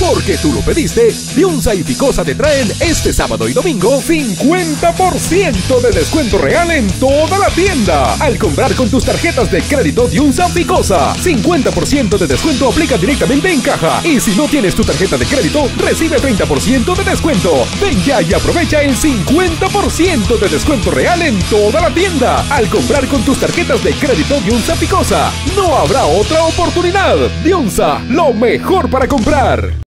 Porque tú lo pediste, Diunsa y Ficosa te traen este sábado y domingo 50% de descuento real en toda la tienda. Al comprar con tus tarjetas de crédito Diunsa Ficosa, 50% de descuento aplica directamente en caja. Y si no tienes tu tarjeta de crédito, recibe 30% de descuento. Ven ya y aprovecha el 50% de descuento real en toda la tienda. Al comprar con tus tarjetas de crédito Diunsa Ficosa, no habrá otra oportunidad. Diunsa, lo mejor para comprar.